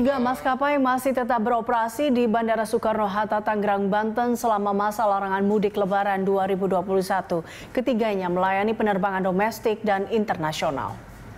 Tiga maskapai masih tetap beroperasi di Bandara Soekarno-Hatta, Tangerang, Banten selama masa larangan mudik Lebaran 2021. Ketiganya melayani penerbangan domestik dan internasional.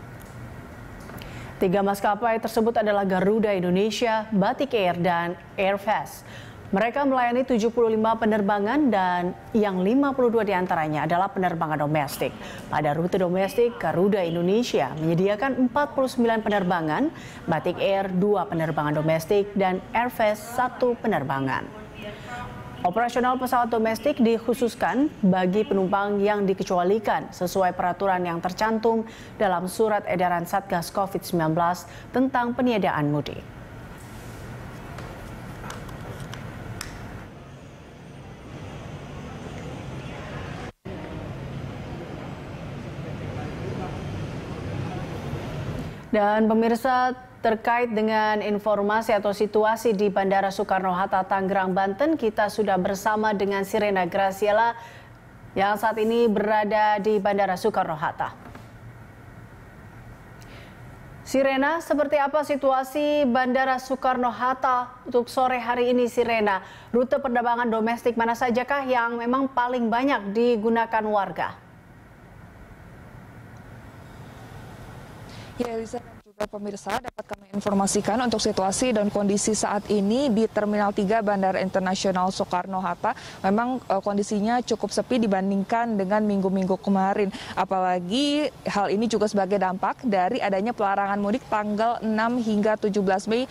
Tiga maskapai tersebut adalah Garuda Indonesia, Batik Air, dan Airfast. Mereka melayani 75 penerbangan dan yang 52 diantaranya adalah penerbangan domestik. Pada rute domestik, Garuda Indonesia menyediakan 49 penerbangan, Batik Air 2 penerbangan domestik, dan Airfast 1 penerbangan. Operasional pesawat domestik dikhususkan bagi penumpang yang dikecualikan sesuai peraturan yang tercantum dalam Surat Edaran Satgas COVID-19 tentang peniadaan mudik. Dan pemirsa, terkait dengan informasi atau situasi di Bandara Soekarno-Hatta, Tangerang, Banten, kita sudah bersama dengan Sirena Graciela yang saat ini berada di Bandara Soekarno-Hatta. Sirena, seperti apa situasi Bandara Soekarno-Hatta untuk sore hari ini, Sirena? Rute penerbangan domestik mana sajakah yang memang paling banyak digunakan warga? Ya, Elisa dan juga pemirsa, dapat kami informasikan untuk situasi dan kondisi saat ini di Terminal 3 Bandara Internasional Soekarno-Hatta. Memang kondisinya cukup sepi dibandingkan dengan minggu-minggu kemarin. Apalagi hal ini juga sebagai dampak dari adanya pelarangan mudik tanggal 6 hingga 17 Mei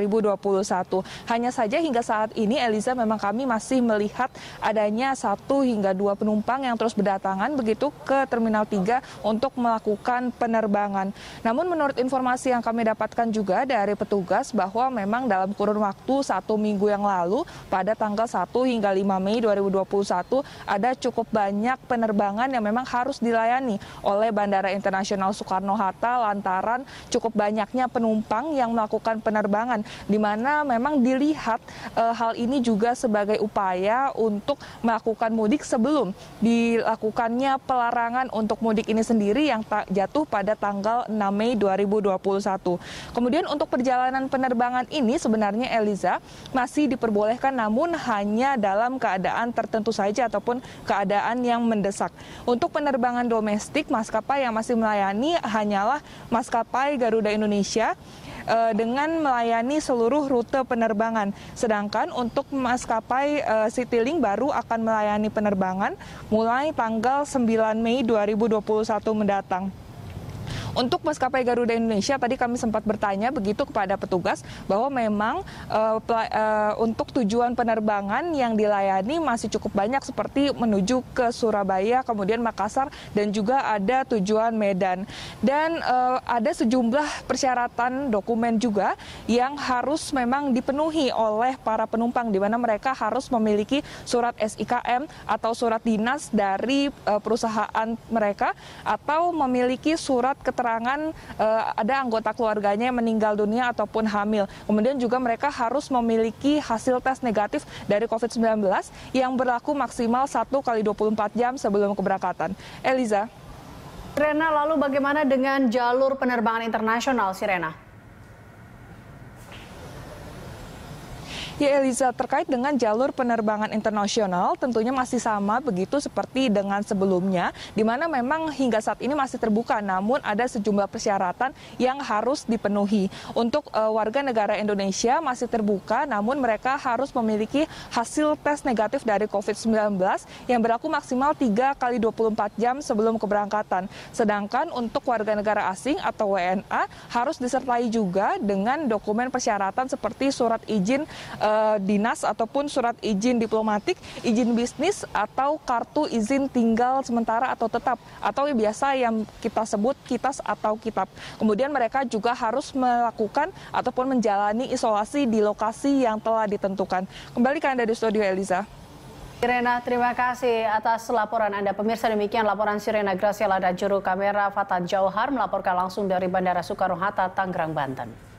2021. Hanya saja hingga saat ini, Eliza, memang kami masih melihat adanya 1 hingga 2 penumpang yang terus berdatangan begitu ke Terminal 3 untuk melakukan penerbangan. Namun menurut informasi yang kami dapatkan juga dari petugas bahwa memang dalam kurun waktu 1 minggu yang lalu pada tanggal 1 hingga 5 Mei 2021 ada cukup banyak penerbangan yang memang harus dilayani oleh Bandara Internasional Soekarno-Hatta lantaran cukup banyaknya penumpang yang melakukan penerbangan, di mana memang dilihat hal ini juga sebagai upaya untuk melakukan mudik sebelum dilakukannya pelarangan untuk mudik ini sendiri yang jatuh pada tanggal 6 Mei 2021. Kemudian untuk perjalanan penerbangan ini sebenarnya, Eliza, masih diperbolehkan namun hanya dalam keadaan tertentu saja ataupun keadaan yang mendesak. Untuk penerbangan domestik, maskapai yang masih melayani hanyalah maskapai Garuda Indonesia dengan melayani seluruh rute penerbangan. Sedangkan untuk maskapai Citylink baru akan melayani penerbangan mulai tanggal 9 Mei 2021 mendatang. Untuk maskapai Garuda Indonesia, tadi kami sempat bertanya begitu kepada petugas bahwa memang untuk tujuan penerbangan yang dilayani masih cukup banyak seperti menuju ke Surabaya, kemudian Makassar, dan juga ada tujuan Medan. Dan ada sejumlah persyaratan dokumen juga yang harus memang dipenuhi oleh para penumpang, di mana mereka harus memiliki surat SIKM atau surat dinas dari perusahaan mereka atau memiliki surat keterangan ada anggota keluarganya yang meninggal dunia ataupun hamil. Kemudian juga mereka harus memiliki hasil tes negatif dari COVID-19 yang berlaku maksimal 1 kali 24 jam sebelum keberangkatan. Eliza. Sirena, lalu bagaimana dengan jalur penerbangan internasional, Sirena? Ya, Eliza, terkait dengan jalur penerbangan internasional tentunya masih sama begitu seperti dengan sebelumnya, di mana memang hingga saat ini masih terbuka, namun ada sejumlah persyaratan yang harus dipenuhi. Untuk warga negara Indonesia masih terbuka, namun mereka harus memiliki hasil tes negatif dari COVID-19 yang berlaku maksimal 3 kali 24 jam sebelum keberangkatan. Sedangkan untuk warga negara asing atau WNA harus disertai juga dengan dokumen persyaratan seperti surat izin dinas ataupun surat izin diplomatik, izin bisnis, atau kartu izin tinggal sementara atau tetap, atau biasa yang kita sebut KITAS atau KITAP. Kemudian mereka juga harus melakukan ataupun menjalani isolasi di lokasi yang telah ditentukan. Kembali ke Anda di studio, Eliza. Sirena, terima kasih atas laporan Anda. Pemirsa, demikian laporan Sirena Graciela dan juru kamera Fatah Jauhar melaporkan langsung dari Bandara Soekarno-Hatta, Tangerang, Banten.